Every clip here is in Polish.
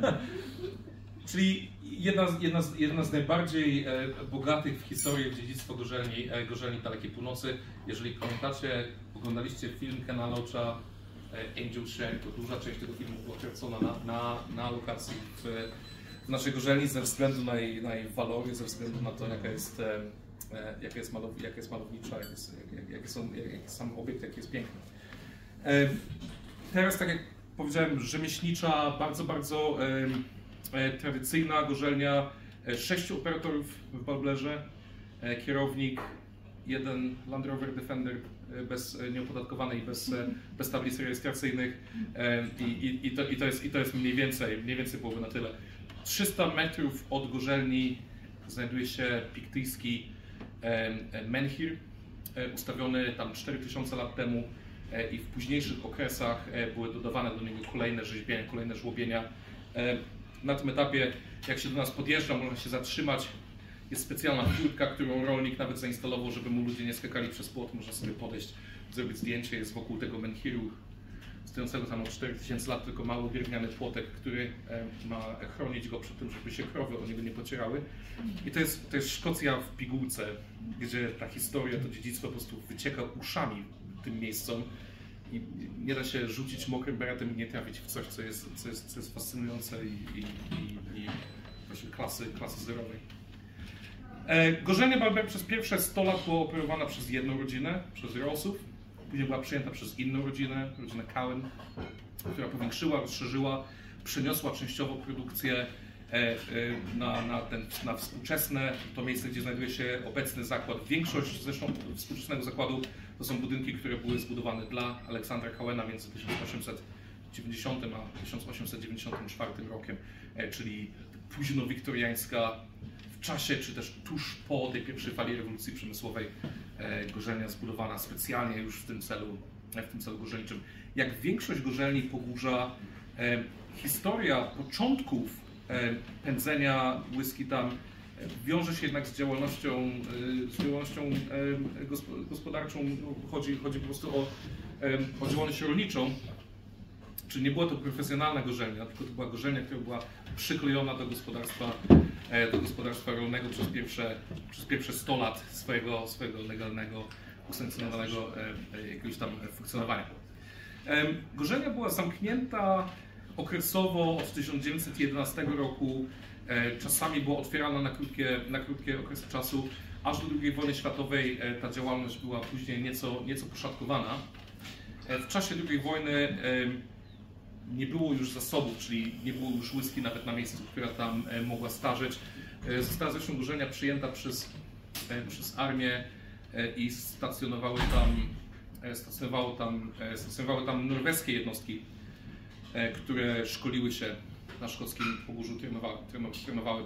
Czyli jedna z najbardziej bogatych w historii dziedzictwo Gorzelni Dalekiej Północy. Jeżeli pamiętacie, oglądaliście film Kena Loacha Angel Share, to duża część tego filmu była kręcona na lokacji w naszej Gorzelni ze względu na jej walory, ze względu na to, jaka jest malownicza, jaki sam obiekt, jaki jest piękny. Teraz, tak jak powiedziałem, rzemieślnicza, bardzo tradycyjna gorzelnia, 6 operatorów w Balblerze, kierownik, jeden Land Rover Defender nieopodatkowany i bez tablic rejestracyjnych i to jest mniej więcej byłoby na tyle. 300 metrów od gorzelni znajduje się piktyjski menhir, ustawiony tam 4000 lat temu i w późniejszych okresach były dodawane do niego kolejne rzeźbienia, kolejne żłobienia. Na tym etapie, jak się do nas podjeżdża, można się zatrzymać. Jest specjalna furtka, którą rolnik nawet zainstalował, żeby mu ludzie nie skakali przez płot. Można sobie podejść, zrobić zdjęcie. Jest wokół tego menhiru, stojącego tam od 4000 lat, tylko mały drewniany płotek, który ma chronić go przed tym, żeby się krowy o niego nie pocierały. I to jest Szkocja w pigułce, gdzie ta historia, to dziedzictwo po prostu wycieka uszami tym miejscom. I nie da się rzucić mokrym beretem i nie trafić w coś, co jest fascynujące i właśnie klasy zerowej. Gorzelnia Balber przez pierwsze 100 lat była operowana przez jedną rodzinę, przez Rossów. Później była przyjęta przez inną rodzinę Cowen, która powiększyła, rozszerzyła, przeniosła częściowo produkcję na współczesne, to miejsce, gdzie znajduje się obecny zakład. Większość zresztą współczesnego zakładu to są budynki, które były zbudowane dla Aleksandra Cowena między 1890 a 1894 rokiem, czyli późno-wiktoriańska, w czasie czy też tuż po tej pierwszej fali rewolucji przemysłowej gorzelnia zbudowana specjalnie już w tym celu gorzelniczym. Jak większość gorzelni Pogórza, historia początków pędzenia whisky tam wiąże się jednak z działalnością gospodarczą. Chodzi po prostu o działalność rolniczą. Czyli nie była to profesjonalna gorzelnia, tylko to była gorzelnia, która była przyklejona do gospodarstwa rolnego przez pierwsze 100 lat swojego legalnego, usankcjonowanego jakiegoś tam funkcjonowania. Gorzelnia była zamknięta okresowo od 1911 roku, czasami była otwierana na krótkie okresy czasu, aż do II wojny światowej ta działalność była później nieco poszatkowana. W czasie II wojny nie było już zasobów, czyli nie było już whisky nawet na miejscu, która tam mogła starzeć. Została zresztą gorzelnia przyjęta przez armię i stacjonowały tam norweskie jednostki, które szkoliły się na szkockim Pogórzu, trenowały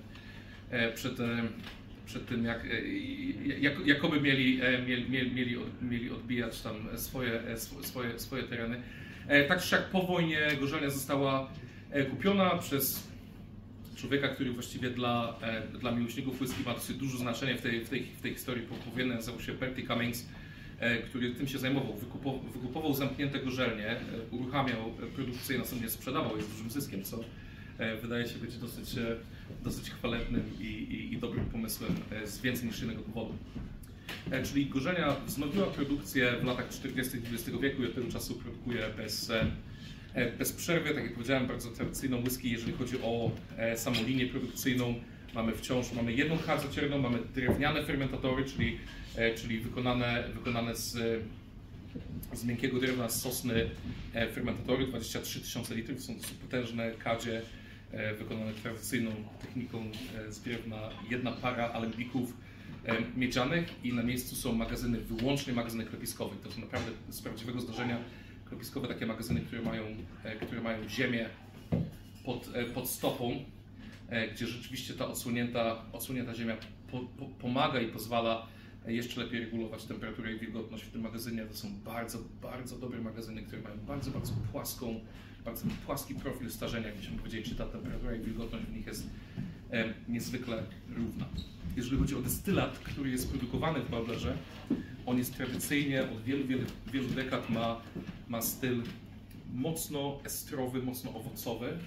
przed tym, jakoby mieli odbijać tam swoje tereny. Tak czy siak po wojnie gorzelnia została kupiona przez człowieka, który właściwie dla miłośników whisky ma dosyć duże znaczenie w tej historii powojennej. Nazywał się Bertie Cummings, który tym się zajmował. Wykupował zamknięte gorzelnie, uruchamiał produkcję i następnie sprzedawał je z dużym zyskiem, co wydaje się być dosyć chwalebnym i dobrym pomysłem z więcej niż jednego powodu. Czyli gorzelnia wznowiła produkcję w latach 40. XX wieku i od tego czasu produkuje bez przerwy. Tak jak powiedziałem, bardzo tradycyjną whisky. Jeżeli chodzi o samą linię produkcyjną, mamy jedną hardzocierną, mamy drewniane fermentatory, czyli wykonane z miękkiego drewna, z sosny fermentatory, 23 000 litrów. Są to potężne kadzie wykonane tradycyjną techniką z drewna, jedna para alembików miedzianych i na miejscu są wyłącznie magazyny klepiskowe. To są naprawdę z prawdziwego zdarzenia klepiskowe, takie magazyny, które mają ziemię pod stopą, gdzie rzeczywiście ta odsłonięta ziemia pomaga i pozwala jeszcze lepiej regulować temperaturę i wilgotność w tym magazynie. To są bardzo, bardzo dobre magazyny, które mają bardzo płaski profil starzenia, jakbyśmy powiedzieli, czy ta temperatura i wilgotność w nich jest niezwykle równa. Jeżeli chodzi o destylat, który jest produkowany w Balblerze, on jest tradycyjnie od wielu dekad ma styl mocno estrowy, mocno owocowy.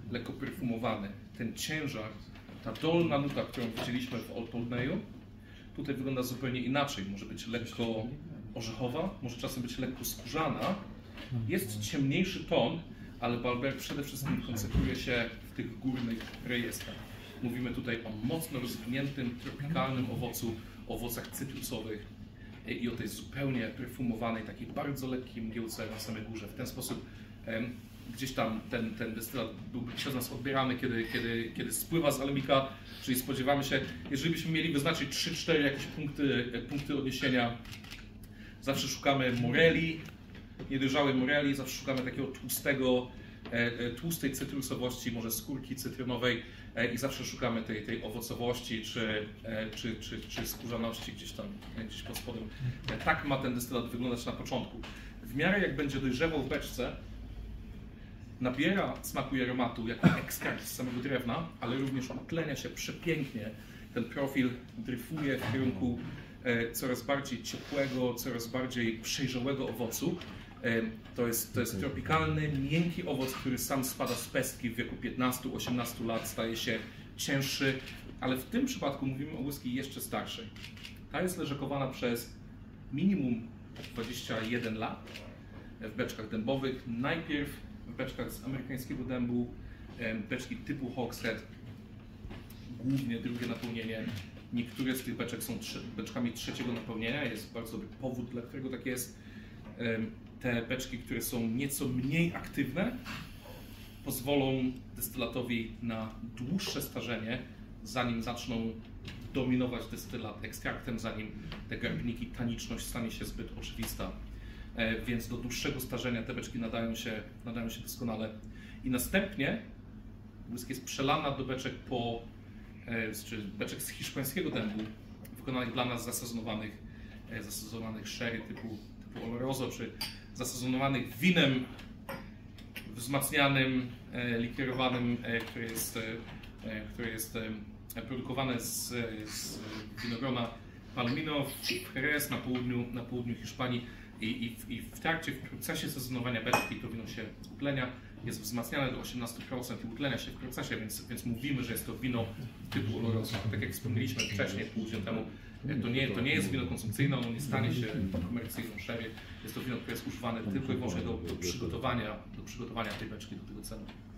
lekko perfumowany. Ten ciężar, ta dolna nuta, którą widzieliśmy w Old Polneyu, tutaj wygląda zupełnie inaczej. Może być lekko orzechowa, może czasem być lekko skórzana. Jest ciemniejszy ton, ale Balber przede wszystkim koncentruje się w tych górnych rejestach. Mówimy tutaj o mocno rozwiniętym, tropikalnym owocach cytrusowych i o tej zupełnie perfumowanej, takiej bardzo lekkiej mgiełce na samej górze. W ten sposób gdzieś tam ten destylat byłby przez nas odbierany, kiedy spływa z alemika, czyli spodziewamy się, jeżeli byśmy mieli wyznaczyć 3-4 jakieś punkty odniesienia, zawsze szukamy moreli, niedojrzałej moreli, zawsze szukamy takiego tłustej cytrusowości, może skórki cytrynowej i zawsze szukamy tej owocowości czy skórzaności gdzieś pod spodem. Tak ma ten destylat wyglądać na początku. W miarę jak będzie dojrzewał w beczce, nabiera smaku i aromatu jako ekstrakt z samego drewna, ale również utlenia się przepięknie. Ten profil dryfuje w kierunku coraz bardziej ciepłego, coraz bardziej przejrzałego owocu. To jest tropikalny, miękki owoc, który sam spada z pestki w wieku 15-18 lat, staje się cięższy, ale w tym przypadku mówimy o whisky jeszcze starszej. Ta jest leżakowana przez minimum 21 lat w beczkach dębowych, najpierw w beczkach z amerykańskiego dębu, beczki typu Hogshead, głównie drugie napełnienie. Niektóre z tych beczek są beczkami trzeciego napełnienia, jest bardzo dobry powód, dla którego tak jest. Te beczki, które są nieco mniej aktywne, pozwolą destylatowi na dłuższe starzenie, zanim zaczną dominować destylat ekstraktem, zanim te garbniki, taniczność stanie się zbyt oczywista. Więc do dłuższego starzenia te beczki nadają się doskonale. I następnie whisky jest przelana do beczek czy beczek z hiszpańskiego dębu, wykonanych dla nas zasezonowanych sherry typu Oloroso, czy zasezonowanych winem wzmacnianym, likierowanym, które jest produkowane z winogrona Palomino w Jerez na południu Hiszpanii i w procesie sezonowania beczki to wino się utlenia, jest wzmacniane do 18% i utlenia się w procesie, więc mówimy, że jest to wino typu Oloroso. Tak jak wspomnieliśmy wcześniej, pół godziny temu, to nie jest wino konsumpcyjne, ono nie stanie się komercyjną sherry. Jest to wino, które jest używane tylko i wyłącznie do przygotowania tej beczki do tego celu.